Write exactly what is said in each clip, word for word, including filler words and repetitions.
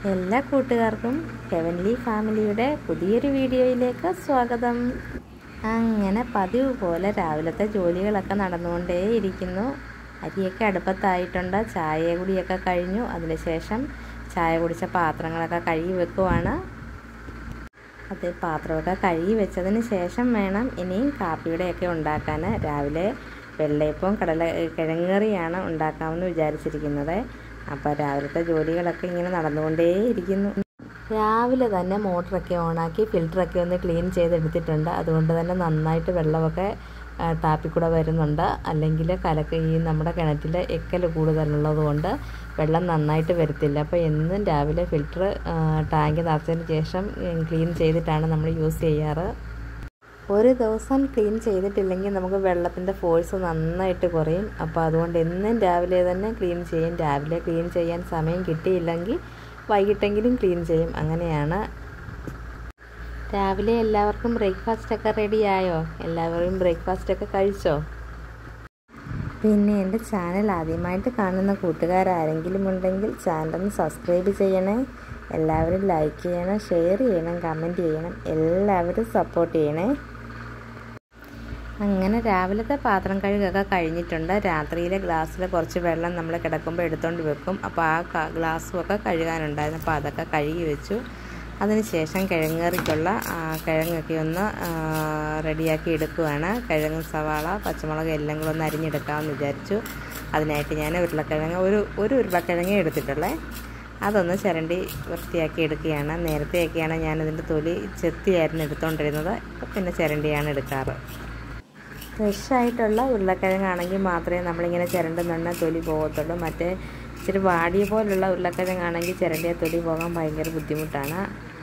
എല്ലാ കൂട്ടുകാർക്കും ഹെവൻലി ഫാമിലിയുടെ പുതിയൊരു വീഡിയോയിലേക്ക് സ്വാഗതം. അങ്ങനെ പതിവ് പോലെ രാവിലത്തെ ജോലികളൊക്കെ നടന്നുകൊണ്ടേയിരിക്കുന്നു. അരിയൊക്കെ അടുപ്പത്തായിട്ടുണ്ട്. ചായ കുടിയൊക്കെ കഴിഞ്ഞു. അതിനുശേഷം ചായ കുടിച്ച പാത്രങ്ങളൊക്കെ കഴുകി വെക്കുവാണ്. അത് പാത്രമൊക്കെ കഴുകി വെച്ചതിന് ശേഷം വേണം ഇനിയും കാപ്പിയുടെയൊക്കെ ഉണ്ടാക്കാൻ. രാവിലെ വെള്ളയപ്പവും കടല കിഴങ്ങറിയാണ് ഉണ്ടാക്കാമെന്ന് വിചാരിച്ചിരിക്കുന്നത്. അപ്പോൾ രാവിലത്തെ ജോലികളൊക്കെ ഇങ്ങനെ നടന്നുകൊണ്ടേയിരിക്കുന്നു. രാവിലെ തന്നെ മോട്ടറൊക്കെ ഓണാക്കി ഫിൽറ്ററൊക്കെ ഒന്ന് ക്ലീൻ ചെയ്തെടുത്തിട്ടുണ്ട്. അതുകൊണ്ട് തന്നെ നന്നായിട്ട് വെള്ളമൊക്കെ ടാപ്പിക്കൂടെ വരുന്നുണ്ട്. അല്ലെങ്കിൽ കലക്ക് ഈ നമ്മുടെ കിണറ്റിൽ എക്കൽ കൂടുതലുള്ളത് കൊണ്ട് വെള്ളം നന്നായിട്ട് വരത്തില്ല. അപ്പോൾ എന്നും രാവിലെ ഫിൽറ്റർ ടാങ്ക് നിറച്ചതിന് ശേഷം ക്ലീൻ ചെയ്തിട്ടാണ് നമ്മൾ യൂസ് ചെയ്യാറ്. ഒരു ദിവസം ക്ലീൻ ചെയ്തിട്ടില്ലെങ്കിൽ നമുക്ക് വെള്ളത്തിൻ്റെ ഫോഴ്സ് നന്നായിട്ട് കുറയും. അപ്പോൾ അതുകൊണ്ട് എന്നും രാവിലെ തന്നെ ക്ലീൻ ചെയ്യും. രാവിലെ ക്ലീൻ ചെയ്യാൻ സമയം കിട്ടിയില്ലെങ്കിൽ വൈകിട്ടെങ്കിലും ക്ലീൻ ചെയ്യും. അങ്ങനെയാണ്. രാവിലെ എല്ലാവർക്കും ബ്രേക്ക്ഫാസ്റ്റൊക്കെ റെഡിയായോ? എല്ലാവരും ബ്രേക്ക്ഫാസ്റ്റൊക്കെ കഴിച്ചോ? പിന്നെ എൻ്റെ ചാനൽ ആദ്യമായിട്ട് കാണുന്ന കൂട്ടുകാരാരെങ്കിലും ഉണ്ടെങ്കിൽ ചാനലൊന്ന് സബ്സ്ക്രൈബ് ചെയ്യണേ. എല്ലാവരും ലൈക്ക് ചെയ്യണം, ഷെയർ ചെയ്യണം, കമൻറ്റ് ചെയ്യണം. എല്ലാവരും സപ്പോർട്ട് ചെയ്യണേ. അങ്ങനെ രാവിലത്തെ പാത്രം കഴുകൊക്കെ കഴിഞ്ഞിട്ടുണ്ട്. രാത്രിയിലെ ഗ്ലാസ്സിൽ കുറച്ച് വെള്ളം നമ്മൾ കിടക്കുമ്പോൾ എടുത്തുകൊണ്ട് വെക്കും. അപ്പോൾ ആ ഗ്ലാസ്സുമൊക്കെ കഴുകാനുണ്ടായിരുന്നു. അപ്പോൾ അതൊക്കെ കഴുകി വെച്ചു. അതിനുശേഷം കിഴങ്ങറിക്കുള്ള കിഴങ്ങൊക്കെ ഒന്ന് റെഡിയാക്കി എടുക്കുകയാണ്. കിഴങ്ങ്, സവാള, പച്ചമുളക് എല്ലാം കൂടെ ഒന്ന് അരിഞ്ഞെടുക്കാമെന്ന് വിചാരിച്ചു. അതിനായിട്ട് ഞാൻ ഉരുളക്കിഴങ്ങ് ഒരു ഒരു ഉരുളക്കിഴങ്ങ് എടുത്തിട്ടുള്ളത് അതൊന്ന് ചിരണ്ടി വൃത്തിയാക്കി എടുക്കുകയാണ്. നേരത്തെയൊക്കെയാണ് ഞാനതിൻ്റെ തൊലി ചെത്തിയായിരുന്നു എടുത്തുകൊണ്ടിരുന്നത്. പിന്നെ ചിരണ്ടിയാണ് എടുക്കാറ്. ഫ്രഷായിട്ടുള്ള ഉരുളക്കിഴങ്ങാണെങ്കിൽ മാത്രമേ നമ്മളിങ്ങനെ ചിരണ്ടുന്നുണ്ടെ തൊലി പോകത്തുള്ളൂ. മറ്റേ ഇച്ചിരി വാടിയ പോലുള്ള ഉരുളക്കിഴങ്ങാണെങ്കിൽ ചിരണ്ടിയ തൊലി പോകാൻ ഭയങ്കര ബുദ്ധിമുട്ടാണ്.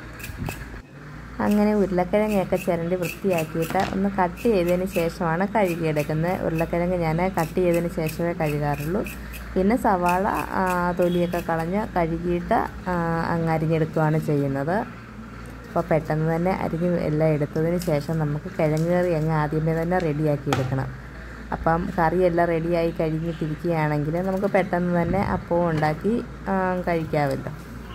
അങ്ങനെ ഉരുളക്കിഴങ്ങൊക്കെ ചിരണ്ടി വൃത്തിയാക്കിയിട്ട് ഒന്ന് കട്ട് ചെയ്തതിന് ശേഷമാണ് കഴുകിയെടുക്കുന്നത്. ഉരുളക്കിഴങ്ങ് ഞാൻ കട്ട് ചെയ്തതിന് ശേഷമേ കഴുകാറുള്ളൂ. പിന്നെ സവാള തൊലിയൊക്കെ കളഞ്ഞ് കഴുകിയിട്ട് അങ്ങ് അരിഞ്ഞെടുക്കുകയാണ് ചെയ്യുന്നത്. അപ്പോൾ പെട്ടെന്ന് തന്നെ അരിഞ്ഞ് എല്ലാം എടുത്തതിന് ശേഷം നമുക്ക് കിഴങ്ങ് കറി അങ്ങ് ആദ്യമേ തന്നെ റെഡിയാക്കി എടുക്കണം. അപ്പം കറിയെല്ലാം റെഡിയായി കഴിഞ്ഞിട്ടിരിക്കുകയാണെങ്കിൽ നമുക്ക് പെട്ടെന്ന് തന്നെ അപ്പവും ഉണ്ടാക്കി കഴിക്കാമല്ലോ.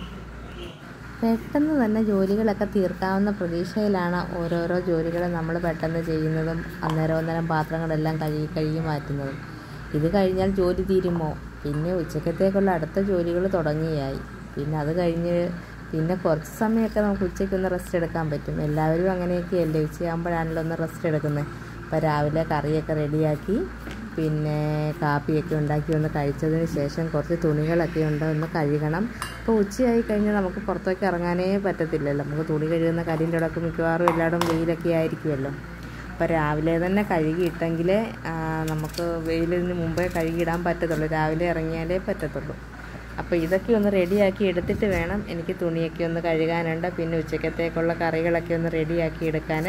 പെട്ടെന്ന് തന്നെ ജോലികളൊക്കെ തീർക്കാവുന്ന പ്രതീക്ഷയിലാണ് ഓരോരോ ജോലികൾ നമ്മൾ പെട്ടെന്ന് ചെയ്യുന്നതും അന്നേരം അന്നേരം പാത്രങ്ങളെല്ലാം കഴുകി കഴുകി മാറ്റുന്നതും. ഇത് കഴിഞ്ഞാൽ ജോലി തീരുമോ? പിന്നെ ഉച്ചക്കത്തേക്കുള്ള അടുത്ത ജോലികൾ തുടങ്ങിയായി. പിന്നെ അത് കഴിഞ്ഞ് പിന്നെ കുറച്ച് സമയമൊക്കെ നമുക്ക് ഉച്ചയ്ക്കൊന്ന് റെസ്റ്റ് എടുക്കാൻ പറ്റും. എല്ലാവരും അങ്ങനെയൊക്കെയല്ലേ, ഉച്ചയാകുമ്പോഴാണല്ലോ ഒന്ന് റെസ്റ്റ് എടുക്കുന്നത്. അപ്പോൾ രാവിലെ കറിയൊക്കെ റെഡിയാക്കി പിന്നെ കാപ്പിയൊക്കെ ഉണ്ടാക്കി ഒന്ന് കഴിച്ചതിന് ശേഷം കുറച്ച് തുണികളൊക്കെ ഉണ്ട്, ഒന്ന് കഴുകണം. അപ്പോൾ ഉച്ചയായി കഴിഞ്ഞാൽ നമുക്ക് പുറത്തേക്ക് ഇറങ്ങാനേ പറ്റത്തില്ലല്ലോ. നമുക്ക് തുണി കഴുകുന്ന കല്ലിൻ്റെ ഇടയ്ക്ക് മിക്കവാറും എല്ലായിടും വെയിലൊക്കെ ആയിരിക്കുമല്ലോ. അപ്പോൾ രാവിലെ തന്നെ കഴുകിയിട്ടെങ്കിലേ നമുക്ക് വെയിലിന് മുമ്പേ കഴുകിയിടാൻ പറ്റത്തുള്ളൂ. രാവിലെ ഇറങ്ങിയാലേ പറ്റത്തുള്ളൂ. അപ്പോൾ ഇതൊക്കെ ഒന്ന് റെഡിയാക്കി എടുത്തിട്ട് വേണം എനിക്ക് തുണിയൊക്കെ ഒന്ന് കഴുകാനുണ്ട്. പിന്നെ ഉച്ചക്കത്തേക്കുള്ള കറികളൊക്കെ ഒന്ന് റെഡിയാക്കി എടുക്കാൻ.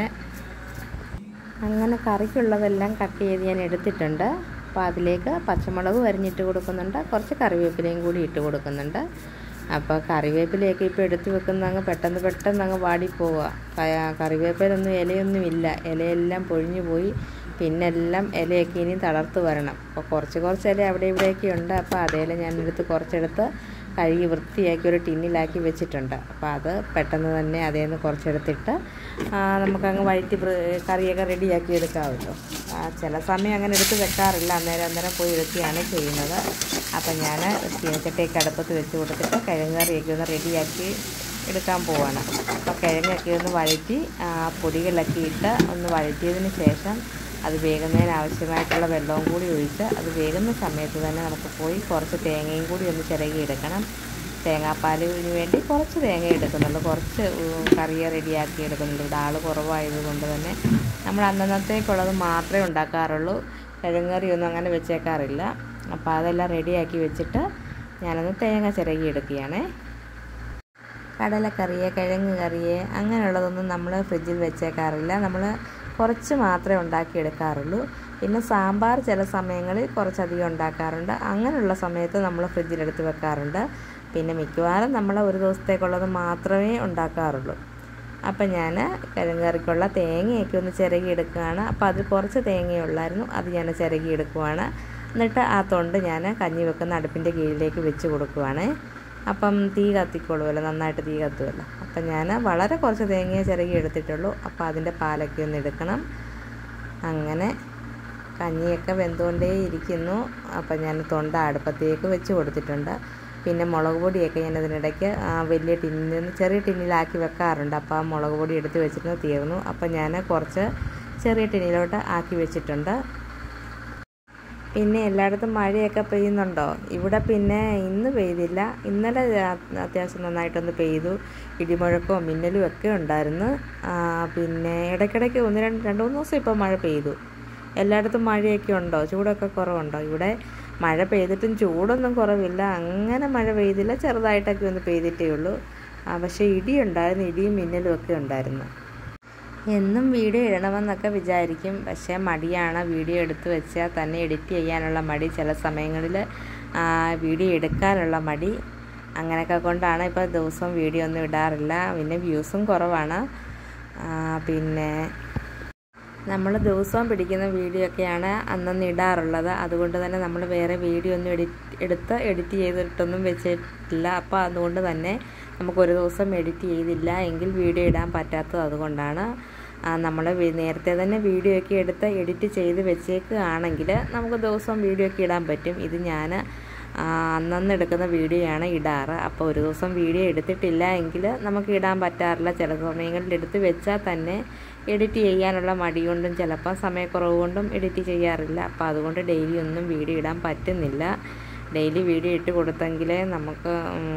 അങ്ങനെ കറിക്കുള്ളതെല്ലാം കട്ട് ചെയ്ത് ഞാൻ എടുത്തിട്ടുണ്ട്. അപ്പോൾ അതിലേക്ക് പച്ചമുളക് അരിഞ്ഞിട്ട് കൊടുക്കുന്നുണ്ട്, കുറച്ച് കറിവേപ്പിലയും കൂടി ഇട്ട് കൊടുക്കുന്നുണ്ട്. അപ്പോൾ കറിവേപ്പിലയൊക്കെ ഇപ്പോൾ എടുത്ത് വെക്കുന്ന അങ്ങ് പെട്ടെന്ന് പെട്ടെന്ന് അങ്ങ് വാടിപ്പോവുക. കറിവേപ്പിലൊന്നും ഇലയൊന്നും ഇല്ല, ഇലയെല്ലാം പൊഴിഞ്ഞു പോയി. പിന്നെ എല്ലാം ഇലയൊക്കെ ഇനി തളർത്ത് വരണം. അപ്പോൾ കുറച്ച് കുറച്ച് ഇല അവിടെ ഇവിടെയൊക്കെ ഉണ്ട്. അപ്പോൾ അതേല ഞാനെടുത്ത് കുറച്ചെടുത്ത് കഴുകി വൃത്തിയാക്കി ഒരു ടിന്നിലാക്കി വെച്ചിട്ടുണ്ട്. അപ്പോൾ അത് പെട്ടെന്ന് തന്നെ അതേ നിന്ന് കുറച്ചെടുത്തിട്ട് നമുക്കങ്ങ് വഴറ്റി കറിയൊക്കെ റെഡിയാക്കി എടുക്കാമല്ലോ. ചില സമയം അങ്ങനെ എടുത്ത് വെക്കാറില്ല, അന്നേരം അന്നേരം പോയി എടുക്കുകയാണ് ചെയ്യുന്നത്. അപ്പം ഞാൻ ചീനച്ചട്ടിയൊക്കെ അടുപ്പത്ത് വെച്ച് കൊടുത്തിട്ട് കിഴങ്ങ് കറിയൊക്കെ ഒന്ന് റെഡിയാക്കി എടുക്കാൻ പോവാണ്. അപ്പോൾ കിഴങ്ങൊക്കെ ഒന്ന് വഴറ്റി പൊടികളൊക്കെ ഇട്ട് ഒന്ന് വഴറ്റിയതിന് ശേഷം അത് വേകുന്നതിന് ആവശ്യമായിട്ടുള്ള വെള്ളവും കൂടി ഒഴിച്ച് അത് വേകുന്ന സമയത്ത് തന്നെ നമുക്ക് പോയി കുറച്ച് തേങ്ങയും കൂടി ഒന്ന് ചിരകി എടുക്കണം. തേങ്ങാപ്പാലിന് വേണ്ടി കുറച്ച് തേങ്ങ എടുക്കുന്നുള്ളൂ, കുറച്ച് കറിയെ റെഡിയാക്കി എടുക്കുന്നുള്ളൂ. ഇവിടെ ആൾ കുറവായത് കൊണ്ട് തന്നെ നമ്മൾ അന്നന്നത്തേക്കുള്ളത് മാത്രമേ ഉണ്ടാക്കാറുള്ളൂ. കിഴങ്ങറിയൊന്നും അങ്ങനെ വെച്ചേക്കാറില്ല. അപ്പോൾ അതെല്ലാം റെഡിയാക്കി വെച്ചിട്ട് ഞാനൊന്ന് തേങ്ങ ചിരകി എടുക്കുകയാണേ. കടലക്കറിയെ കിഴങ്ങ് കറിയെ അങ്ങനെയുള്ളതൊന്നും നമ്മൾ ഫ്രിഡ്ജിൽ വെച്ചേക്കാറില്ല. നമ്മൾ കുറച്ച് മാത്രമേ ഉണ്ടാക്കിയെടുക്കാറുള്ളൂ. പിന്നെ സാമ്പാർ ചില സമയങ്ങളിൽ കുറച്ചധികം ഉണ്ടാക്കാറുണ്ട്. അങ്ങനെയുള്ള സമയത്ത് നമ്മൾ ഫ്രിഡ്ജിലെടുത്ത് വെക്കാറുണ്ട്. പിന്നെ മിക്കവാറും നമ്മൾ ഒരു ദിവസത്തേക്കുള്ളത് മാത്രമേ ഉണ്ടാക്കാറുള്ളൂ. അപ്പം ഞാൻ കിഴങ്ങ് കറിക്കുള്ള തേങ്ങയൊക്കെ ഒന്ന് ചിരകി എടുക്കുകയാണ്. അപ്പോൾ അതിൽ കുറച്ച് തേങ്ങയുള്ളായിരുന്നു, അത് ഞാൻ ചിരകി എടുക്കുവാണ്. എന്നിട്ട് ആ തൊണ്ട് ഞാൻ കഞ്ഞി വെക്കുന്ന അടുപ്പിൻ്റെ കീഴിലേക്ക് വെച്ച് കൊടുക്കുവാണ്. അപ്പം തീ കത്തിക്കോളുമല്ലോ, നന്നായിട്ട് തീ കത്തുമല്ലോ. അപ്പം ഞാൻ വളരെ കുറച്ച് തേങ്ങയെ ചിരകി എടുത്തിട്ടുള്ളൂ. അപ്പോൾ അതിൻ്റെ പാലൊക്കെ ഒന്ന് എടുക്കണം. അങ്ങനെ കഞ്ഞിയൊക്കെ വെന്തുകൊണ്ടേ ഇരിക്കുന്നു. അപ്പം ഞാൻ തൊണ്ട അടുപ്പത്തേക്ക് വെച്ച് കൊടുത്തിട്ടുണ്ട്. പിന്നെ മുളക് പൊടിയൊക്കെ ഞാൻ അതിനിടയ്ക്ക് വലിയ ടിന്നിൽ നിന്ന് ചെറിയ ടിന്നിലാക്കി വെക്കാറുണ്ട്. അപ്പോൾ ആ മുളക് പൊടി എടുത്ത് വെച്ചിട്ട് തീർന്നു. അപ്പം ഞാൻ കുറച്ച് ചെറിയ ടിന്നിലോട്ട് ആക്കി വെച്ചിട്ടുണ്ട്. പിന്നെ എല്ലായിടത്തും മഴയൊക്കെ പെയ്യുന്നുണ്ടോ? ഇവിടെ പിന്നെ ഇന്ന് പെയ്തില്ല. ഇന്നലെ അത്യാവശ്യം നന്നായിട്ടൊന്ന് പെയ്തു. ഇടിമുഴക്കവും മിന്നലും ഒക്കെ ഉണ്ടായിരുന്നു. പിന്നെ ഇടയ്ക്കിടയ്ക്ക് ഒന്ന് രണ്ട് രണ്ട് മൂന്ന് ദിവസം ഇപ്പോൾ മഴ പെയ്തു. എല്ലായിടത്തും മഴയൊക്കെ ഉണ്ടോ? ചൂടൊക്കെ കുറവുണ്ടോ? ഇവിടെ മഴ പെയ്തിട്ടും ചൂടൊന്നും കുറവില്ല. അങ്ങനെ മഴ പെയ്തില്ല, ചെറുതായിട്ടൊക്കെ ഒന്ന് പെയ്തിട്ടേ ഉള്ളൂ. പക്ഷേ ഇടിയുണ്ടായിരുന്നു, ഇടിയും മിന്നലും ഒക്കെ ഉണ്ടായിരുന്നു. എന്നും വീഡിയോ ഇടണമെന്നൊക്കെ വിചാരിക്കും. പക്ഷേ മടിയാണ്. വീഡിയോ എടുത്ത് വെച്ചാൽ തന്നെ എഡിറ്റ് ചെയ്യാനുള്ള മടി, ചില സമയങ്ങളിൽ വീഡിയോ എടുക്കാനുള്ള മടി, അങ്ങനെയൊക്കെ കൊണ്ടാണ് ഇപ്പോൾ ദിവസവും വീഡിയോ ഒന്നും ഇടാറില്ല. പിന്നെ വ്യൂസും കുറവാണ്. പിന്നെ നമ്മൾ ദിവസവും പിടിക്കുന്ന വീഡിയോ ഒക്കെയാണ് അന്നൊന്ന് ഇടാറുള്ളത്. അതുകൊണ്ട് തന്നെ നമ്മൾ വേറെ വീഡിയോ ഒന്നും എഡിറ്റ് എടുത്ത് എഡിറ്റ് ചെയ്തിട്ടൊന്നും വെച്ചിട്ടില്ല. അപ്പോൾ അതുകൊണ്ട് തന്നെ നമുക്കൊരു ദിവസം എഡിറ്റ് ചെയ്തില്ല എങ്കിൽ വീഡിയോ ഇടാൻ പറ്റാത്തത് അതുകൊണ്ടാണ്. നമ്മൾ നേരത്തെ തന്നെ വീഡിയോ ഒക്കെ എടുത്ത് എഡിറ്റ് ചെയ്ത് വെച്ചേക്കുകയാണെങ്കിൽ നമുക്ക് ദിവസം വീഡിയോ ഒക്കെ ഇടാൻ പറ്റും. ഇത് ഞാൻ അന്നന്ന് എടുക്കുന്ന വീഡിയോയാണ് ഇടാറ്. അപ്പോൾ ഒരു ദിവസം വീഡിയോ എടുത്തിട്ടില്ല എങ്കിൽ നമുക്ക് ഇടാൻ പറ്റാറില്ല. ചില സമയങ്ങളിൽ എടുത്ത് വെച്ചാൽ തന്നെ എഡിറ്റ് ചെയ്യാനുള്ള മടി കൊണ്ടും ചിലപ്പോൾ സമയക്കുറവ് കൊണ്ടും എഡിറ്റ് ചെയ്യാറില്ല. അപ്പോൾ അതുകൊണ്ട് ഡെയിലി ഒന്നും വീഡിയോ ഇടാൻ പറ്റുന്നില്ല. ഡെയിലി വീഡിയോ ഇട്ട് കൊടുത്തെങ്കിലേ നമുക്ക്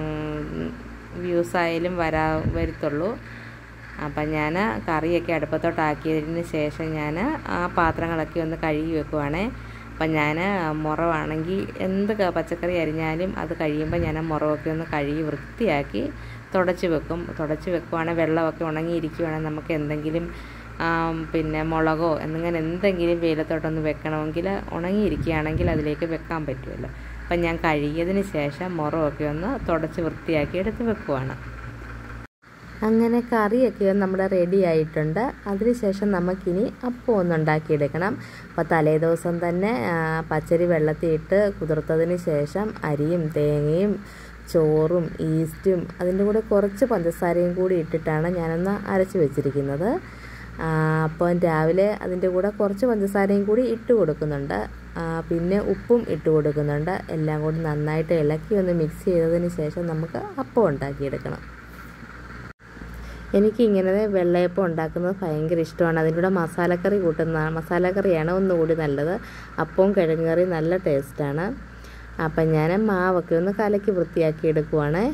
വ്യൂസ് ആയാലും വരാ വരത്തുള്ളൂ. അപ്പം ഞാൻ കറിയൊക്കെ അടുപ്പത്തോട്ടാക്കിയതിന് ശേഷം ഞാൻ ആ പാത്രങ്ങളൊക്കെ ഒന്ന് കഴുകി വെക്കുവാണേ. അപ്പം ഞാൻ മുറവാണെങ്കിൽ എന്ത് പച്ചക്കറി അരിഞ്ഞാലും അത് കഴിയുമ്പോൾ ഞാൻ മുറവൊക്കെ ഒന്ന് കഴുകി വൃത്തിയാക്കി തുടച്ച് വെക്കും. തുടച്ച് വെക്കുവാണെങ്കിൽ വെള്ളമൊക്കെ ഉണങ്ങിയിരിക്കുവാണെങ്കിൽ നമുക്ക് എന്തെങ്കിലും പിന്നെ മുളകോ എന്നിങ്ങനെ എന്തെങ്കിലും വെയിലത്തോട്ടൊന്ന് വെക്കണമെങ്കിൽ ഉണങ്ങിയിരിക്കുകയാണെങ്കിൽ അതിലേക്ക് വെക്കാൻ പറ്റുമല്ലോ. അപ്പം ഞാൻ കഴുകിയതിന് ശേഷം മുറമൊക്കെ ഒന്ന് തുടച്ച് വൃത്തിയാക്കി എടുത്ത് വെക്കുവാണ്. അങ്ങനെ കറിയൊക്കെ നമ്മുടെ റെഡി ആയിട്ടുണ്ട്. അതിനുശേഷം നമുക്കിനി അപ്പം ഒന്ന് ഉണ്ടാക്കിയെടുക്കണം. അപ്പോൾ തലേ ദിവസം തന്നെ പച്ചരി വെള്ളത്തിയിട്ട് കുതിർത്തതിന് ശേഷം അരിയും തേങ്ങയും ചോറും ഈസ്റ്റും അതിൻ്റെ കൂടെ കുറച്ച് പഞ്ചസാരയും കൂടി ഇട്ടിട്ടാണ് ഞാനൊന്ന് അരച്ച് വെച്ചിരിക്കുന്നത്. അപ്പം രാവിലെ അതിൻ്റെ കൂടെ കുറച്ച് പഞ്ചസാരയും കൂടി ഇട്ട് കൊടുക്കുന്നുണ്ട്. പിന്നെ ഉപ്പും ഇട്ട് കൊടുക്കുന്നുണ്ട്. എല്ലാം കൂടി നന്നായിട്ട് ഇളക്കി ഒന്ന് മിക്സ് ചെയ്തതിന് ശേഷം നമുക്ക് അപ്പം ഉണ്ടാക്കിയെടുക്കണം. എനിക്കിങ്ങനെ വെള്ളയപ്പം ഉണ്ടാക്കുന്നത് ഭയങ്കര ഇഷ്ടമാണ്. അതിൻ്റെ കൂടെ മസാലക്കറി കൂട്ടുന്ന മസാലക്കറിയാണ് ഒന്നുകൂടി നല്ലത്. അപ്പവും കിഴങ്ങ് കറി നല്ല ടേസ്റ്റാണ്. അപ്പം ഞാൻ മാവൊക്കെ ഒന്ന് കലക്കി വൃത്തിയാക്കി എടുക്കുവാണ്.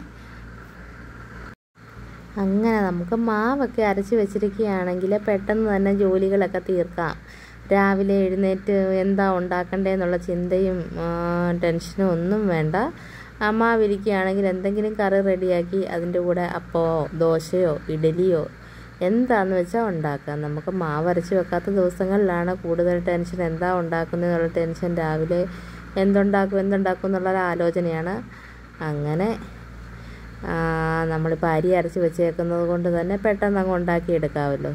അങ്ങനെ നമുക്ക് മാവൊക്കെ അരച്ച് വെച്ചിരിക്കുകയാണെങ്കിൽ പെട്ടെന്ന് തന്നെ ജോലികളൊക്കെ തീർക്കാം. രാവിലെ എഴുന്നേറ്റ് എന്താ ഉണ്ടാക്കണ്ടേന്നുള്ള ചിന്തയും ടെൻഷനും ഒന്നും വേണ്ട. മാവിരിക്കുകയാണെങ്കിൽ എന്തെങ്കിലും കറി റെഡിയാക്കി അതിൻ്റെ കൂടെ അപ്പമോ ദോശയോ ഇഡലിയോ എന്താണെന്ന് വെച്ചാൽ ഉണ്ടാക്കാം. നമുക്ക് മാവ് അരച്ച് വെക്കാത്ത ദിവസങ്ങളിലാണ് കൂടുതൽ ടെൻഷൻ. എന്താ ഉണ്ടാക്കുന്നതെന്നുള്ള ടെൻഷൻ. രാവിലെ എന്തുണ്ടാക്കും എന്തുണ്ടാക്കും എന്നുള്ളൊരു ആലോചനയാണ്. അങ്ങനെ നമ്മളിപ്പോൾ അരി അരച്ച് വെച്ചേക്കുന്നത് കൊണ്ട് തന്നെ പെട്ടെന്ന് അങ്ങ് ഉണ്ടാക്കിയെടുക്കാമല്ലോ.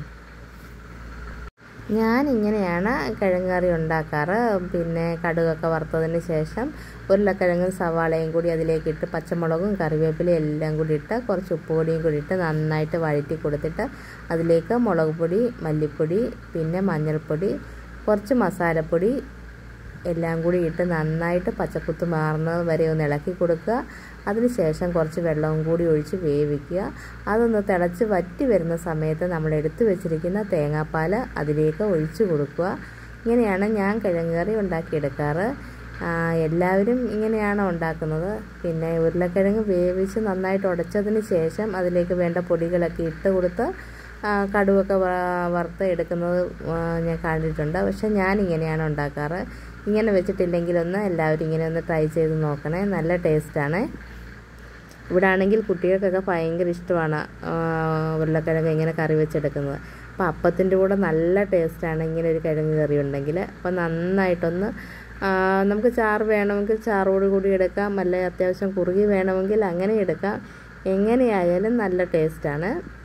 ഞാനിങ്ങനെയാണ് കിഴങ്ങ് കറി ഉണ്ടാക്കാറ്. പിന്നെ കടുകൊക്കെ വറുത്തതിന് ശേഷം ഉരുളക്കിഴങ്ങും സവാളയും കൂടി അതിലേക്കിട്ട് പച്ചമുളകും കറിവേപ്പിലയും എല്ലാം കൂടി ഇട്ട് കുറച്ച് ഉപ്പ് പൊടിയും കൂടി ഇട്ട് നന്നായിട്ട് വഴറ്റി കൊടുത്തിട്ട് അതിലേക്ക് മുളക് പൊടി, മല്ലിപ്പൊടി, പിന്നെ മഞ്ഞൾപ്പൊടി, കുറച്ച് മസാലപ്പൊടി എല്ലാം കൂടി ഇട്ട് നന്നായിട്ട് പച്ചക്കുത്ത് മാറുന്നത് വരെ ഒന്ന് ഇളക്കി കൊടുക്കുക. അതിനുശേഷം കുറച്ച് വെള്ളവും കൂടി ഒഴിച്ച് വേവിക്കുക. അതൊന്ന് തിളച്ച് വറ്റി വരുന്ന സമയത്ത് നമ്മൾ എടുത്തു വെച്ചിരിക്കുന്ന തേങ്ങാപ്പാൽ അതിലേക്ക് ഒഴിച്ച് കൊടുക്കുക. ഇങ്ങനെയാണ് ഞാൻ കിഴങ്ങ് കറി ഉണ്ടാക്കിയെടുക്കാറ്. എല്ലാവരും ഇങ്ങനെയാണ് ഉണ്ടാക്കുന്നത്. പിന്നെ ഉരുളക്കിഴങ്ങ് വേവിച്ച് നന്നായിട്ട് ഉടച്ചതിന് ശേഷം അതിലേക്ക് വേണ്ട പൊടികളൊക്കെ ഇട്ട് കൊടുത്ത് കടുവൊക്കെ വറുത്ത് എടുക്കുന്നത് ഞാൻ കണ്ടിട്ടുണ്ട്. പക്ഷെ ഞാനിങ്ങനെയാണ് ഉണ്ടാക്കാറ്. ഇങ്ങനെ വെച്ചിട്ടില്ലെങ്കിലൊന്ന് എല്ലാവരും ഇങ്ങനെ ഒന്ന് ട്രൈ ചെയ്ത് നോക്കണേ. നല്ല ടേസ്റ്റാണ്. ഇവിടെ ആണെങ്കിൽ കുട്ടികൾക്കൊക്കെ ഭയങ്കര ഇഷ്ടമാണ് ഉരുളക്കിഴങ്ങ് ഇങ്ങനെ കറി വെച്ചെടുക്കുന്നത്. അപ്പോൾ അപ്പത്തിൻ്റെ കൂടെ നല്ല ടേസ്റ്റാണ് ഇങ്ങനെ ഒരു കിഴങ്ങ് കറി ഉണ്ടെങ്കിൽ. അപ്പോൾ നന്നായിട്ടൊന്ന് നമുക്ക് ചാറ് വേണമെങ്കിൽ ചാറോട് കൂടി എടുക്കാം, അല്ലെ അത്യാവശ്യം കുറുകി വേണമെങ്കിൽ അങ്ങനെ എടുക്കാം. എങ്ങനെയായാലും നല്ല ടേസ്റ്റാണ്.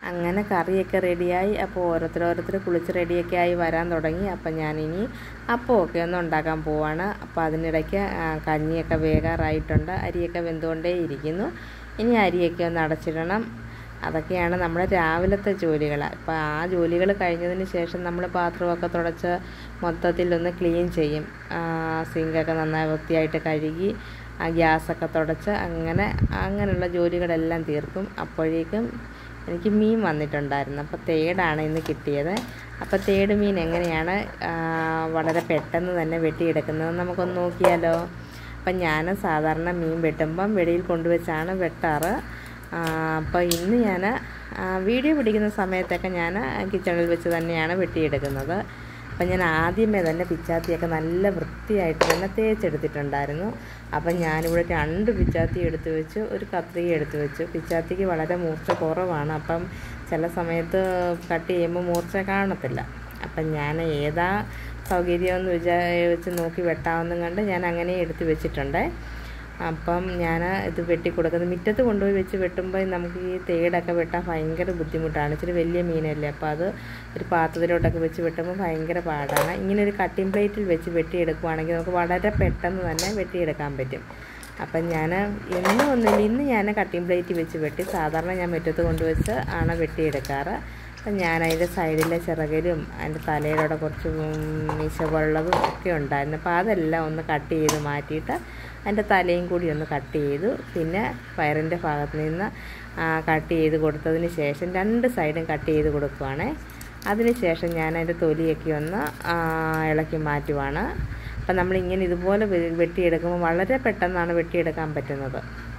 അങ്ങനെ കറിയൊക്കെ റെഡിയായി. അപ്പോൾ ഓരോരുത്തരോരോരുത്തർ കുളിച്ച് റെഡിയൊക്കെ ആയി വരാൻ തുടങ്ങി. അപ്പം ഞാനിനി അപ്പമൊക്കെ ഒന്ന് ഉണ്ടാക്കാൻ പോവാണ്. അപ്പോൾ അതിനിടയ്ക്ക് കഞ്ഞിയൊക്കെ വേകാറായിട്ടുണ്ട്. അരിയൊക്കെ വെന്തുകൊണ്ടേ ഇരിക്കുന്നു. ഇനി അരിയൊക്കെ ഒന്ന് അടച്ചിടണം. അതൊക്കെയാണ് നമ്മുടെ രാവിലത്തെ ജോലികൾ. അപ്പോൾ ആ ജോലികൾ കഴിഞ്ഞതിന് ശേഷം നമ്മൾ പാത്രമൊക്കെ തുടച്ച് മൊത്തത്തിലൊന്ന് ക്ലീൻ ചെയ്യും. സിങ്കൊക്കെ നന്നായി വൃത്തിയായിട്ട് കഴുകി ആ ഗ്യാസൊക്കെ തുടച്ച് അങ്ങനെ അങ്ങനെയുള്ള ജോലികളെല്ലാം തീർക്കും. അപ്പോഴേക്കും എനിക്ക് മീൻ വന്നിട്ടുണ്ടായിരുന്നു. അപ്പോൾ തേടാണ് ഇന്ന് കിട്ടിയത്. അപ്പോൾ തേട് മീൻ എങ്ങനെയാണ് വളരെ പെട്ടെന്ന് തന്നെ വെട്ടിയെടുക്കുന്നത് നമുക്കൊന്ന് നോക്കിയാലോ. അപ്പം ഞാൻ സാധാരണ മീൻ വെട്ടുമ്പം വെളിയിൽ കൊണ്ടുവച്ചാണ് വെട്ടാറ്. അപ്പോൾ ഇന്ന് ഞാൻ വീഡിയോ പിടിക്കുന്ന സമയത്തൊക്കെ ഞാൻ കിച്ചണിൽ വെച്ച് തന്നെയാണ് വെട്ടിയെടുക്കുന്നത്. അപ്പം ഞാൻ ആദ്യമേ തന്നെ പിച്ചാത്തിയൊക്കെ നല്ല വൃത്തിയായിട്ട് തന്നെ തേച്ചെടുത്തിട്ടുണ്ടായിരുന്നു. അപ്പം ഞാനിവിടെ രണ്ട് പിച്ചാത്തി എടുത്തു വെച്ചു, ഒരു കത്രിക എടുത്തു വെച്ചു. പിച്ചാത്തിക്ക് വളരെ മൂർച്ച കുറവാണ്. അപ്പം ചില സമയത്ത് കട്ട് ചെയ്യുമ്പോൾ മൂർച്ച കാണത്തില്ല. അപ്പം ഞാൻ ഏതാ സൗകര്യമെന്ന് വിചാ വെച്ച് നോക്കി വെട്ടാമെന്നും കണ്ട് ഞാൻ അങ്ങനെ എടുത്ത് വെച്ചിട്ടുണ്ട്. അപ്പം ഞാൻ ഇത് വെട്ടി കൊടുക്കുന്നത് മുറ്റത്ത് കൊണ്ടുപോയി വെച്ച് വെട്ടുമ്പോൾ നമുക്ക് ഈ തേടൊക്കെ വെട്ടാൻ ഭയങ്കര ബുദ്ധിമുട്ടാണ്. ഇച്ചിരി വലിയ മീനല്ലേ. അപ്പോൾ അത് ഒരു പാത്രത്തിലോട്ടൊക്കെ വെച്ച് വെട്ടുമ്പോൾ ഭയങ്കര പാടാണ്. ഇങ്ങനെ ഒരു കട്ടിംഗ് പ്ലേറ്റിൽ വെച്ച് വെട്ടിയെടുക്കുകയാണെങ്കിൽ നമുക്ക് വളരെ പെട്ടെന്ന് തന്നെ വെട്ടിയെടുക്കാൻ പറ്റും. അപ്പം ഞാൻ എന്നും ഒന്നുമില്ല, ഇന്ന് ഞാൻ കട്ടിംഗ് പ്ലേറ്റ് വെച്ച് വെട്ടി. സാധാരണ ഞാൻ മുറ്റത്ത് കൊണ്ടുവച്ച് ആണ് വെട്ടിയെടുക്കാറ്. അപ്പം ഞാൻ അതിൻ്റെ സൈഡിലെ ചിറകിലും അതിൻ്റെ തലയിലൂടെ കുറച്ച് മീശവെള്ളതും ഒക്കെ ഉണ്ടായിരുന്നു. അപ്പോൾ അതെല്ലാം ഒന്ന് കട്ട് ചെയ്ത് മാറ്റിയിട്ട് അതിൻ്റെ തലയും കൂടി ഒന്ന് കട്ട് ചെയ്തു. പിന്നെ വയറിൻ്റെ ഭാഗത്ത് നിന്ന് കട്ട് ചെയ്ത് കൊടുത്തതിന് ശേഷം രണ്ട് സൈഡും കട്ട് ചെയ്ത് കൊടുക്കുവാണ്. അതിന് ശേഷം ഞാൻ അതിൻ്റെ തൊലിയൊക്കെ ഒന്ന് ഇളക്കി മാറ്റുവാണ്. അപ്പം നമ്മളിങ്ങനെ ഇതുപോലെ വെട്ടിയെടുക്കുമ്പോൾ വളരെ പെട്ടെന്നാണ് വെട്ടിയെടുക്കാൻ പറ്റുന്നത്.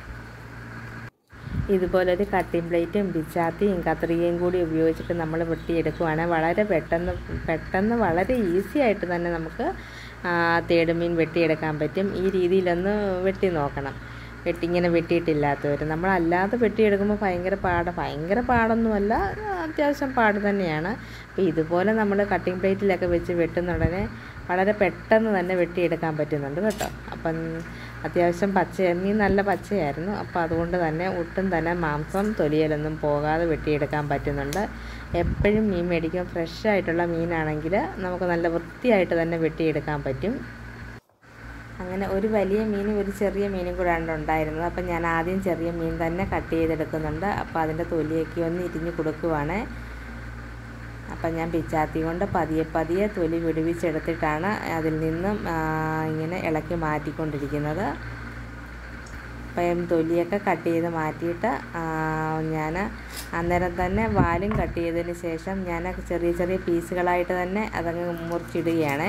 ഇതുപോലൊരു കട്ടിംഗ് പ്ലേറ്റും പിച്ചാത്തിയും കത്രികയും കൂടി ഉപയോഗിച്ചിട്ട് നമ്മൾ വെട്ടിയെടുക്കുവാണെങ്കിൽ വളരെ പെട്ടെന്ന് പെട്ടെന്ന് വളരെ ഈസി ആയിട്ട് തന്നെ നമുക്ക് തേടുമീൻ വെട്ടിയെടുക്കാൻ പറ്റും. ഈ രീതിയിലൊന്ന് വെട്ടി നോക്കണം. വെട്ടി ഇങ്ങനെ വെട്ടിയിട്ടില്ലാത്തവർ നമ്മളല്ലാതെ വെട്ടിയെടുക്കുമ്പോൾ ഭയങ്കര പാട് ഭയങ്കര പാടൊന്നുമല്ല, അത്യാവശ്യം പാട് തന്നെയാണ്. അപ്പോൾ ഇതുപോലെ നമ്മൾ കട്ടിംഗ് പ്ലേറ്റിലൊക്കെ വെച്ച് വെട്ടുന്ന ഉടനെ വളരെ പെട്ടെന്ന് തന്നെ വെട്ടിയെടുക്കാൻ പറ്റുന്നുണ്ട് കേട്ടോ. അപ്പം അത്യാവശ്യം പച്ച മീൻ നല്ല പച്ചയായിരുന്നു. അപ്പോൾ അതുകൊണ്ട് തന്നെ ഒട്ടും തന്നെ മാംസം തൊലിയിലൊന്നും പോകാതെ വെട്ടിയെടുക്കാൻ പറ്റുന്നുണ്ട്. എപ്പോഴും മീൻ മേടിക്കുമ്പോൾ ഫ്രഷ് ആയിട്ടുള്ള മീനാണെങ്കിൽ നമുക്ക് നല്ല വൃത്തിയായിട്ട് തന്നെ വെട്ടിയെടുക്കാൻ പറ്റും. അങ്ങനെ ഒരു വലിയ മീനും ഒരു ചെറിയ മീനും കൂടാണ് ഉണ്ടായിരുന്നത്. അപ്പം ഞാൻ ആദ്യം ചെറിയ മീൻ തന്നെ കട്ട് ചെയ്തെടുക്കുന്നുണ്ട്. അപ്പോൾ അതിൻ്റെ തൊലിയൊക്കെ ഒന്ന് ഇരിഞ്ഞ് കൊടുക്കുവാണ്. അപ്പം ഞാൻ പിച്ചാത്തി കൊണ്ട് പതിയെ പതിയെ തൊലി വിടുവിച്ചെടുത്തിട്ടാണ് അതിൽ നിന്നും ഇങ്ങനെ ഇളക്കി മാറ്റിക്കൊണ്ടിരിക്കുന്നത്. അപ്പം തൊലിയൊക്കെ കട്ട് ചെയ്ത് മാറ്റിയിട്ട് ഞാൻ അന്നേരം തന്നെ വാലും കട്ട് ചെയ്തതിന് ശേഷം ഞാൻ ചെറിയ ചെറിയ പീസുകളായിട്ട് തന്നെ അതങ്ങ് മുറിച്ചിടുകയാണ്.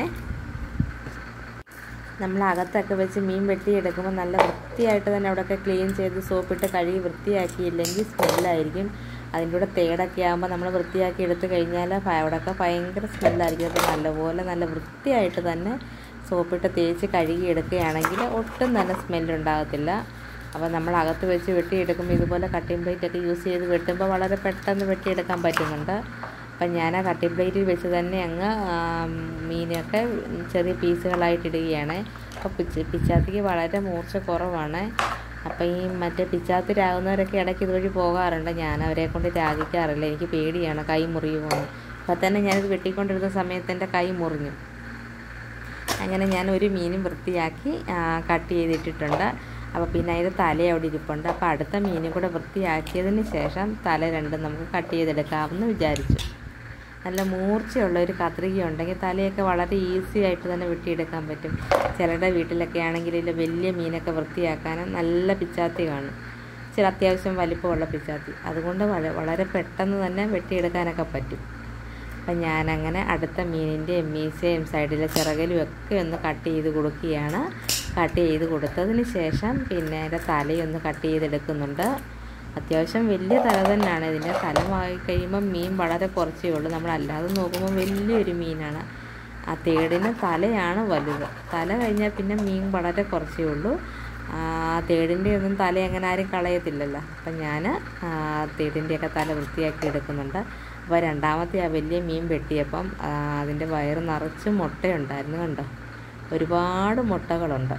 നമ്മൾ അകത്തൊക്കെ വെച്ച് മീൻ വെട്ടിയെടുക്കുമ്പോൾ നല്ല വൃത്തിയായിട്ട് തന്നെ അവിടെയൊക്കെ ക്ലീൻ ചെയ്ത് സോപ്പിട്ട് കഴുകി വൃത്തിയാക്കിയില്ലെങ്കിൽ സ്മെല്ലായിരിക്കും. അതിൻ്റെ കൂടെ തേടൊക്കെ ആകുമ്പോൾ നമ്മൾ വൃത്തിയാക്കി എടുത്ത് കഴിഞ്ഞാൽ അവിടെയൊക്കെ ഭയങ്കര സ്മെല്ലായിരിക്കും. അപ്പോൾ നല്ലപോലെ നല്ല വൃത്തിയായിട്ട് തന്നെ സോപ്പിട്ട് തേച്ച് കഴുകി എടുക്കുകയാണെങ്കിൽ ഒട്ടും തന്നെ സ്മെല്ലുണ്ടാകത്തില്ല. അപ്പോൾ നമ്മൾ അകത്ത് വെച്ച് വെട്ടിയെടുക്കുമ്പോൾ ഇതുപോലെ കട്ടിംഗ് പ്ലേറ്റൊക്കെ യൂസ് ചെയ്ത് വെട്ടുമ്പോൾ വളരെ പെട്ടെന്ന് വെട്ടിയെടുക്കാൻ പറ്റുന്നുണ്ട്. അപ്പം ഞാൻ ആ കട്ടിംഗ് പ്ലേറ്റിൽ വെച്ച് തന്നെ അങ്ങ് മീനൊക്കെ ചെറിയ പീസുകളായിട്ടിടുകയാണ്. അപ്പോൾ പിച്ച പിച്ചാത്തിക്ക് വളരെ മൂർച്ച കുറവാണ്. അപ്പോൾ ഈ മറ്റേ പിച്ചാത്തി രാകുന്നവരൊക്കെ ഇടയ്ക്ക് ഇതുവഴി പോകാറുണ്ട്. ഞാൻ അവരെ കൊണ്ട് രാഗിക്കാറില്ല, എനിക്ക് പേടിയാണ് കൈ മുറിയുമോ. അപ്പോൾ തന്നെ ഞാനിത് വെട്ടിക്കൊണ്ടിരുന്ന സമയത്ത് എൻ്റെ കൈ മുറിഞ്ഞു. അങ്ങനെ ഞാൻ ഒരു മീനും വൃത്തിയാക്കി കട്ട് ചെയ്തിട്ടിട്ടുണ്ട്. അപ്പോൾ പിന്നെ അതിൻ്റെ തല അവിടെ ഇരിപ്പുണ്ട്. അപ്പോൾ അടുത്ത മീനും കൂടെ വൃത്തിയാക്കിയതിന് ശേഷം തല രണ്ടും നമുക്ക് കട്ട് ചെയ്തെടുക്കാമെന്ന് വിചാരിച്ചു. നല്ല മൂർച്ചയുള്ള ഒരു കത്രിക ഉണ്ടെങ്കിൽ തലയൊക്കെ വളരെ ഈസി ആയിട്ട് തന്നെ വെട്ടിയെടുക്കാൻ പറ്റും. ചിലരുടെ വീട്ടിലൊക്കെ ആണെങ്കിൽ വലിയ മീനൊക്കെ വൃത്തിയാക്കാനും നല്ല പിച്ചാത്തി കാണും, ചില അത്യാവശ്യം വലിപ്പമുള്ള പിച്ചാത്തി. അതുകൊണ്ട് വളരെ പെട്ടെന്ന് തന്നെ വെട്ടിയെടുക്കാനൊക്കെ പറ്റും. അപ്പം ഞാനങ്ങനെ അടുത്ത മീനിൻ്റെ മീശയും സൈഡിലെ ചിറകലും ഒക്കെ ഒന്ന് കട്ട് ചെയ്ത് കൊടുക്കുകയാണ്. കട്ട് ചെയ്ത് കൊടുത്തതിന് ശേഷം പിന്നെ അതിൻ്റെ തലയൊന്ന് കട്ട് ചെയ്തെടുക്കുന്നുണ്ട്. അത്യാവശ്യം വലിയ തല തന്നെയാണ് ഇതിൻ്റെ. തല വാങ്ങി കഴിയുമ്പം മീൻ വളരെ കുറച്ചേ ഉള്ളൂ. നമ്മളല്ലാതെ നോക്കുമ്പോൾ വലിയൊരു മീനാണ്. ആ തേടിന് തലയാണ് വലുത്. തല കഴിഞ്ഞാൽ പിന്നെ മീൻ വളരെ കുറച്ചേ ഉള്ളൂ. തേടിൻ്റെ ഒന്നും തല അങ്ങനെ ആരും കളയത്തില്ലല്ലോ. അപ്പം ഞാൻ തേടിൻ്റെയൊക്കെ തല വൃത്തിയാക്കി എടുക്കുന്നുണ്ട്. അപ്പോൾ രണ്ടാമത്തെ ആ വലിയ മീൻ വെട്ടിയപ്പം അതിൻ്റെ വയറ് നിറച്ച് മുട്ടയുണ്ടായിരുന്നു. കണ്ടോ, ഒരുപാട് മുട്ടകളുണ്ട്.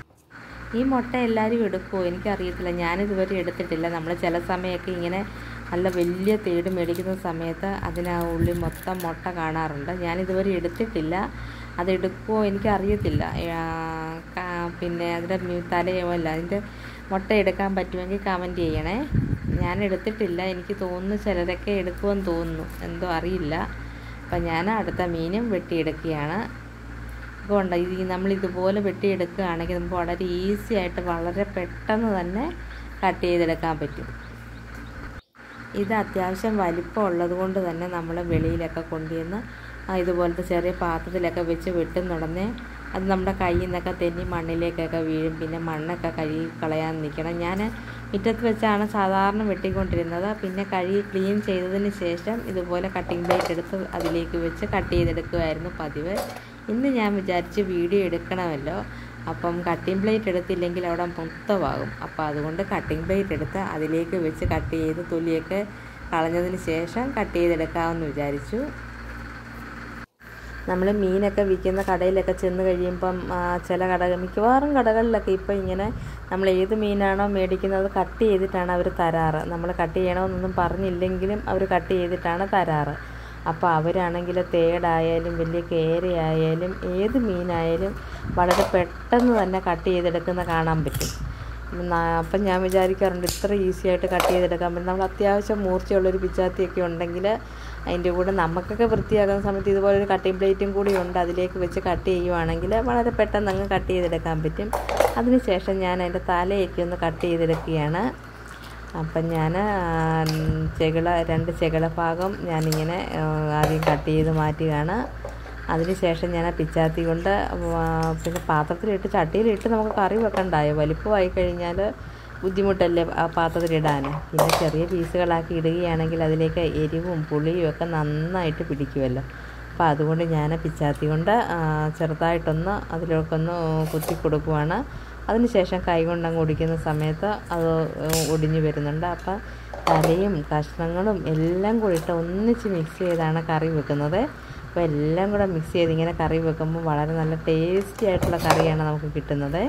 ഈ മുട്ട എല്ലാവരും എടുക്കുമോ എനിക്കറിയത്തില്ല, ഞാനിതുവരെ എടുത്തിട്ടില്ല. നമ്മൾ ചില സമയമൊക്കെ ഇങ്ങനെ നല്ല വലിയ തേട് മേടിക്കുന്ന സമയത്ത് അതിന് ഉള്ളിൽ മൊത്തം മുട്ട കാണാറുണ്ട്. ഞാനിതുവരെ എടുത്തിട്ടില്ല, അതെടുക്കുമോ എനിക്കറിയത്തില്ല. പിന്നെ അതിൻ്റെ തലയോ അല്ല അതിൻ്റെ മുട്ട എടുക്കാൻ പറ്റുമെങ്കിൽ കമൻറ്റ് ചെയ്യണേ. ഞാൻ എടുത്തിട്ടില്ല, എനിക്ക് തോന്നുന്നു ചിലരൊക്കെ എടുക്കുമെന്ന് തോന്നുന്നു, എന്തോ അറിയില്ല. അപ്പം ഞാൻ അടുത്ത മീനും വെട്ടിയെടുക്കുകയാണ്. അതുകൊണ്ട് ഇത് നമ്മളിതുപോലെ വെട്ടിയെടുക്കുകയാണെങ്കിൽ നമുക്ക് വളരെ ഈസി ആയിട്ട് വളരെ പെട്ടെന്ന് തന്നെ കട്ട് ചെയ്തെടുക്കാൻ പറ്റും. ഇത് അത്യാവശ്യം വലിപ്പം ഉള്ളത് കൊണ്ട് തന്നെ നമ്മൾ വെളിയിലൊക്കെ കൊണ്ടുവന്ന് ഇതുപോലത്തെ ചെറിയ പാത്രത്തിലൊക്കെ വെച്ച് വെട്ടുന്നുടനെ അത് നമ്മുടെ കയ്യിൽ നിന്നൊക്കെ തെന്നി മണ്ണിലേക്കൊക്കെ വീഴും. പിന്നെ മണ്ണൊക്കെ കഴുകി കളയാൻ നിൽക്കണം. ഞാൻ മുറ്റത്ത് വെച്ചാണ് സാധാരണ വെട്ടിക്കൊണ്ടിരുന്നത്. പിന്നെ കഴുകി ക്ലീൻ ചെയ്തതിന് ശേഷം ഇതുപോലെ കട്ടിംഗ് ബ്ലേഡ് എടുത്ത് അതിലേക്ക് വെച്ച് കട്ട് ചെയ്തെടുക്കുമായിരുന്നു പതിവ്. ഇന്ന് ഞാൻ വിചാരിച്ച് വീഡിയോ എടുക്കണമല്ലോ, അപ്പം കട്ടിംഗ് ബ്ലേഡ് എടുത്തില്ലെങ്കിൽ അവിടെ മൊത്തമാകും. അപ്പോൾ അതുകൊണ്ട് കട്ടിംഗ് ബ്ലേഡ് എടുത്ത് അതിലേക്ക് വെച്ച് കട്ട് ചെയ്ത് തൊലിയൊക്കെ കളഞ്ഞതിന് ശേഷം കട്ട് ചെയ്തെടുക്കാമെന്ന് വിചാരിച്ചു. നമ്മൾ മീനൊക്കെ വിൽക്കുന്ന കടയിലൊക്കെ ചെന്ന് കഴിയുമ്പം ചില കടകൾ മിക്കവാറും കടകളിലൊക്കെ ഇപ്പോൾ ഇങ്ങനെ നമ്മൾ ഏത് മീനാണോ മേടിക്കുന്നത് കട്ട് ചെയ്തിട്ടാണ് അവർ തരാറ്. നമ്മൾ കട്ട് ചെയ്യണമെന്നൊന്നും പറഞ്ഞില്ലെങ്കിലും അവർ കട്ട് ചെയ്തിട്ടാണ് തരാറ്. അപ്പോൾ അവരാണെങ്കിൽ തേടായാലും വലിയ കേരയായാലും ഏത് മീനായാലും വളരെ പെട്ടെന്ന് തന്നെ കട്ട് ചെയ്തെടുക്കുന്ന കാണാൻ പറ്റും. അപ്പം ഞാൻ വിചാരിക്കാറുണ്ട് ഇത്ര ഈസി ആയിട്ട് കട്ട് ചെയ്തെടുക്കാൻ പറ്റും. നമ്മൾ അത്യാവശ്യം മൂർച്ചയുള്ളൊരു പിച്ചാത്തിയൊക്കെ ഉണ്ടെങ്കിൽ അതിൻ്റെ കൂടെ നമുക്കൊക്കെ വൃത്തിയാക്കുന്ന സമയത്ത് ഇതുപോലൊരു കട്ടിംഗ് പ്ലേറ്റും കൂടി ഉണ്ട്, അതിലേക്ക് വെച്ച് കട്ട് ചെയ്യുവാണെങ്കിൽ വളരെ പെട്ടെന്ന് അങ്ങ് കട്ട് ചെയ്തെടുക്കാൻ പറ്റും. അതിനുശേഷം ഞാൻ അതിൻ്റെ തലയൊക്കെ ഒന്ന് കട്ട് ചെയ്തെടുക്കുകയാണ്. അപ്പം ഞാൻ ചെകിള രണ്ട് ചെകിള ഭാഗം ഞാനിങ്ങനെ ആദ്യം കട്ട് ചെയ്ത് മാറ്റുകയാണ്. അതിനുശേഷം ഞാൻ ആ പിച്ചാത്തി കൊണ്ട് പിന്നെ പാത്രത്തിലിട്ട് ചട്ടിയിലിട്ട് നമുക്ക് കറി വെക്കണ്ടായോ, വലിപ്പമായി കഴിഞ്ഞാൽ ബുദ്ധിമുട്ടല്ലേ ആ പാത്രത്തിലിടാൻ. പിന്നെ ചെറിയ പീസുകളാക്കി ഇടുകയാണെങ്കിൽ അതിലേക്ക് എരിവും പുളിയും ഒക്കെ നന്നായിട്ട് പിടിക്കുമല്ലോ. അപ്പോൾ അതുകൊണ്ട് ഞാൻ പിച്ചാത്തി കൊണ്ട് ചെറുതായിട്ടൊന്ന് അതിലേക്കൊന്ന് കുത്തി കൊടുക്കുവാണ്. അതിനുശേഷം കൈ കൊണ്ടങ്ങ് ഒടിക്കുന്ന സമയത്ത് അത് ഒടിഞ്ഞു വരുന്നുണ്ട്. അപ്പം തലയും കഷ്ണങ്ങളും എല്ലാം കൂടി ഇട്ട് ഒന്നിച്ച് മിക്സ് ചെയ്താണ് കറി വെക്കുന്നത്. അപ്പോൾ എല്ലാം കൂടെ മിക്സ് ചെയ്ത് ഇങ്ങനെ കറി വെക്കുമ്പോൾ വളരെ നല്ല ടേസ്റ്റി ആയിട്ടുള്ള കറിയാണ് നമുക്ക് കിട്ടുന്നത്.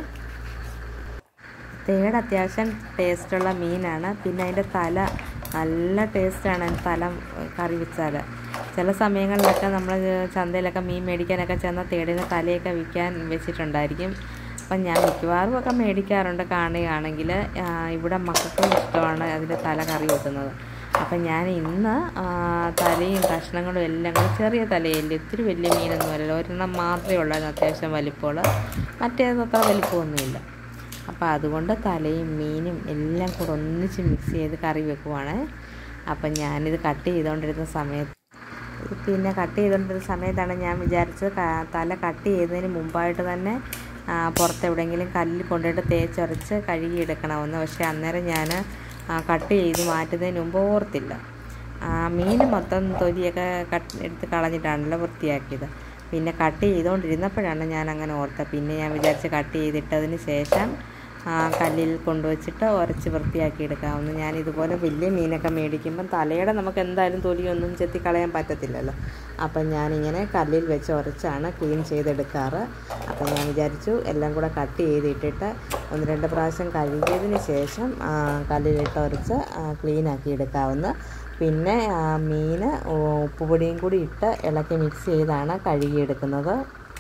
തേട് അത്യാവശ്യം ടേസ്റ്റുള്ള മീനാണ്. പിന്നെ അതിൻ്റെ തല നല്ല ടേസ്റ്റാണ്. തല കറി വെച്ചാൽ ചില സമയങ്ങളിലൊക്കെ നമ്മൾ ചന്തയിലൊക്കെ മീൻ മേടിക്കാനൊക്കെ ചെന്ന തേടിന് തലയൊക്കെ വിൽക്കാൻ വെച്ചിട്ടുണ്ടായിരിക്കും. അപ്പം ഞാൻ മിക്കവാറും ഒക്കെ മേടിക്കാറുണ്ട് കാണുകയാണെങ്കിൽ. ഇവിടെ മക്കൾക്കും ഇഷ്ടമാണ് അതിൻ്റെ തല കറി വെക്കുന്നത്. അപ്പം ഞാൻ ഇന്ന് തലയും കഷ്ണങ്ങളും എല്ലാം കൂടെ, ചെറിയ തലയല്ലേ, ഒത്തിരി വലിയ മീനൊന്നും അല്ലല്ലോ, ഒരെണ്ണം മാത്രമേ ഉള്ളായിരുന്നു അത്യാവശ്യം വലിപ്പമുള്ള, മറ്റേത് അത്ര വലിപ്പമൊന്നുമില്ല. അപ്പോൾ അതുകൊണ്ട് തലയും മീനും എല്ലാം കൂടെ ഒന്നിച്ച് മിക്സ് ചെയ്ത് കറി വെക്കുവാണ്. അപ്പം ഞാനിത് കട്ട് ചെയ്തുകൊണ്ടിരുന്ന സമയത്ത് പിന്നെ കട്ട് ചെയ്തുകൊണ്ടിരുന്ന സമയത്താണ് ഞാൻ വിചാരിച്ചത് തല കട്ട് ചെയ്തതിന് മുമ്പായിട്ട് തന്നെ പുറത്തെവിടെയെങ്കിലും കല്ലിൽ കൊണ്ടുപോയിട്ട് തേച്ചൊരച്ച് കഴുകിയെടുക്കണമെന്ന്. പക്ഷേ അന്നേരം ഞാൻ കട്ട് ചെയ്ത് മാറ്റുന്നതിന് മുമ്പ് ഓർത്തില്ല. മീൻ മൊത്തം തൊലിയൊക്കെ കട്ട് എടുത്ത് കളഞ്ഞിട്ടാണല്ലോ വൃത്തിയാക്കിയത്. പിന്നെ കട്ട് ചെയ്തുകൊണ്ടിരുന്നപ്പോഴാണ് ഞാൻ അങ്ങനെ ഓർത്തത്. പിന്നെ ഞാൻ വിചാരിച്ച് കട്ട് ചെയ്തിട്ടതിന് ശേഷം കല്ലിൽ കൊണ്ടുവച്ചിട്ട് ഉരച്ച് വൃത്തിയാക്കി എടുക്കാമെന്ന്. ഞാൻ ഇതുപോലെ വലിയ മീനൊക്കെ മേടിക്കുമ്പം തലയുടെ നമുക്ക് എന്തായാലും തൊലിയൊന്നും ചെത്തി കളയാൻ പറ്റത്തില്ലല്ലോ. അപ്പം ഞാനിങ്ങനെ കല്ലിൽ വെച്ച് ഉരച്ചാണ് ക്ലീൻ ചെയ്തെടുക്കാറ്. അപ്പം ഞാൻ വിചാരിച്ചു എല്ലാം കൂടെ കട്ട് ചെയ്തിട്ടിട്ട് ഒന്ന് രണ്ട് പ്രാവശ്യം കഴുകിയതിന് ശേഷം കല്ലിലിട്ട് ഉരച്ച് ക്ലീനാക്കി എടുക്കാവുന്ന. പിന്നെ മീൻ ഉപ്പുപൊടിയും കൂടി ഇട്ട് ഇളക്കി മിക്സ് ചെയ്താണ് കഴുകിയെടുക്കുന്നത്.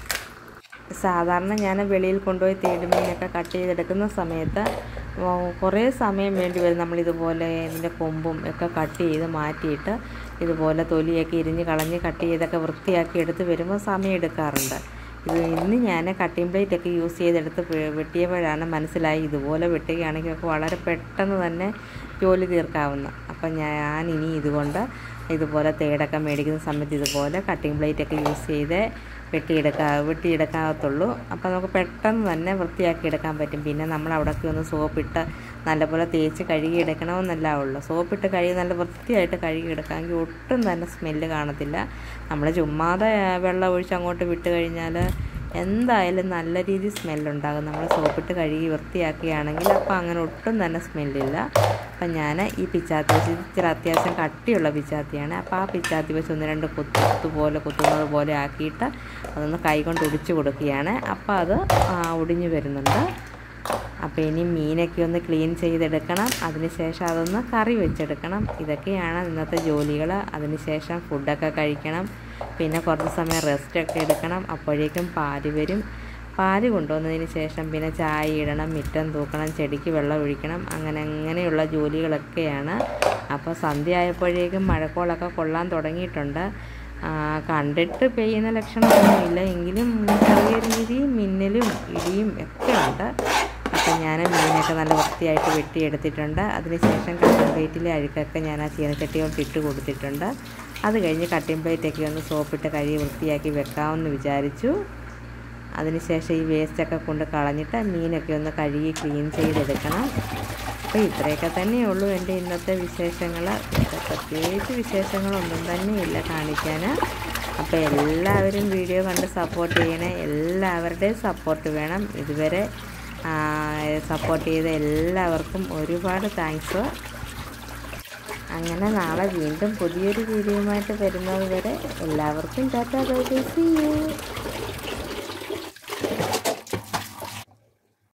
സാധാരണ ഞാൻ വെളിയിൽ കൊണ്ടുപോയി തേട് മീനൊക്കെ കട്ട് ചെയ്തെടുക്കുന്ന സമയത്ത് കുറേ സമയം വേണ്ടി വരും. നമ്മളിതുപോലെ ഇതിൻ്റെ കൊമ്പും ഒക്കെ കട്ട് ചെയ്ത് മാറ്റിയിട്ട് ഇതുപോലെ തൊലിയൊക്കെ ഇരിഞ്ഞ് കളഞ്ഞ് കട്ട് ചെയ്തൊക്കെ വൃത്തിയാക്കി എടുത്ത് വരുമ്പോൾ സമയം എടുക്കാറുണ്ട്. ഇത് ഇന്ന് ഞാൻ കട്ടിംഗ് പ്ലേറ്റൊക്കെ യൂസ് ചെയ്തെടുത്ത് വെട്ടിയപ്പോഴാണ് മനസ്സിലായി ഇതുപോലെ വെട്ടുകയാണെങ്കിൽ ഒക്കെ വളരെ പെട്ടെന്ന് തന്നെ ജോലി തീർക്കാവുന്ന. അപ്പം ഞാൻ ഇനി ഇതുകൊണ്ട് ഇതുപോലെ തേടൊക്കെ മേടിക്കുന്ന സമയത്ത് ഇതുപോലെ കട്ടിംഗ് പ്ലേറ്റൊക്കെ യൂസ് ചെയ്ത് വെട്ടിയെടുക്കാ വെട്ടിയെടുക്കാത്തുള്ളൂ. അപ്പോൾ നമുക്ക് പെട്ടെന്ന് തന്നെ വൃത്തിയാക്കി എടുക്കാൻ പറ്റും. പിന്നെ നമ്മൾ അവിടെയൊക്കെ ഒന്ന് സോപ്പിട്ട് നല്ലപോലെ തേച്ച് കഴുകിയെടുക്കണമെന്നല്ല ഉള്ളൂ. സോപ്പിട്ട് കഴുകി നല്ല വൃത്തിയായിട്ട് കഴുകിയെടുക്കാമെങ്കിൽ ഒട്ടും തന്നെ സ്മെല്ല് കാണത്തില്ല. നമ്മൾ ചുമ്മാതെ വെള്ളം ഒഴിച്ച് അങ്ങോട്ട് വിട്ട് കഴിഞ്ഞാൽ എന്തായാലും നല്ല രീതിയിൽ സ്മെല്ലുണ്ടാകും. നമ്മൾ സോപ്പിട്ട് കഴുകി വൃത്തിയാക്കുകയാണെങ്കിൽ അപ്പോൾ അങ്ങനെ ഒട്ടും തന്നെ സ്മെല്ലില്ല. അപ്പം ഞാൻ ഈ പിച്ചാത്തി വെച്ച് ഇച്ചിരി അത്യാവശ്യം കട്ടിയുള്ള പിച്ചാത്തിയാണ്. അപ്പോൾ ആ പിച്ചാത്തി വെച്ച് ഒന്ന് രണ്ട് കുത്തു പോലെ കുത്തുന്നത് പോലെ ആക്കിയിട്ട് അതൊന്ന് കൈ കൊണ്ട് ഒടിച്ച് കൊടുക്കുകയാണ്. അപ്പോൾ അത് ഒടിഞ്ഞു വരുന്നുണ്ട്. അപ്പോൾ ഇനി മീനൊക്കെ ഒന്ന് ക്ലീൻ ചെയ്തെടുക്കണം, അതിനുശേഷം അതൊന്ന് കറി വെച്ചെടുക്കണം. ഇതൊക്കെയാണ് ഇന്നത്തെ ജോലികൾ. അതിനുശേഷം ഫുഡൊക്കെ കഴിക്കണം, പിന്നെ കുറച്ച് സമയം റെസ്റ്റൊക്കെ എടുക്കണം. അപ്പോഴേക്കും പാല് വരും. പാല് കൊണ്ടുവന്നതിന് ശേഷം പിന്നെ ചായ ഇടണം, മുറ്റം തൂക്കണം, ചെടിക്ക് വെള്ളം ഒഴിക്കണം, അങ്ങനെ അങ്ങനെയുള്ള ജോലികളൊക്കെയാണ്. അപ്പോൾ സന്ധ്യ ആയപ്പോഴേക്കും മഴക്കോളൊക്കെ കൊള്ളാൻ തുടങ്ങിയിട്ടുണ്ട്. കണ്ടിട്ട് പെയ്യുന്ന ലക്ഷണമൊന്നുമില്ല, എങ്കിലും ചെറിയ രീതിയിൽ മിന്നലും ഇടിയും ഒക്കെ ഉണ്ട്. അപ്പോൾ ഞാൻ മീനൊക്കെ നല്ല വൃത്തിയായിട്ട് വെട്ടിയെടുത്തിട്ടുണ്ട്. അതിനുശേഷം കട്ടിംഗ് പ്ലേറ്റിലെ അഴുക്കൊക്കെ ഞാൻ ആ ചീനച്ചട്ടിയോട്ട് ഇട്ട് കൊടുത്തിട്ടുണ്ട്. അത് കഴിഞ്ഞ് കട്ടിംഗ് പ്ലേറ്റൊക്കെ ഒന്ന് സോപ്പിട്ട് കഴുകി വൃത്തിയാക്കി വെക്കാമെന്ന് വിചാരിച്ചു. അതിനുശേഷം ഈ വേസ്റ്റൊക്കെ കൊണ്ട് കളഞ്ഞിട്ട് മീനൊക്കെ ഒന്ന് കഴുകി ക്ലീൻ ചെയ്തെടുക്കണം. അപ്പോൾ ഇത്രയൊക്കെ തന്നെയുള്ളൂ എൻ്റെ ഇന്നത്തെ വിശേഷങ്ങൾ. പ്രത്യേകിച്ച് വിശേഷങ്ങളൊന്നും തന്നെയില്ല കാണിക്കാൻ. അപ്പോൾ എല്ലാവരും വീഡിയോ കണ്ട് സപ്പോർട്ട് ചെയ്യണേ. എല്ലാവരുടെയും സപ്പോർട്ട് വേണം. ഇതുവരെ സപ്പോർട്ട് ചെയ്ത എല്ലാവർക്കും ഒരുപാട് താങ്ക്സ്. അങ്ങനെ നാളെ വീണ്ടും പുതിയൊരു വീഡിയോയുമായിട്ട് വരുന്നത് വരെ എല്ലാവർക്കും tata bye bye, see U.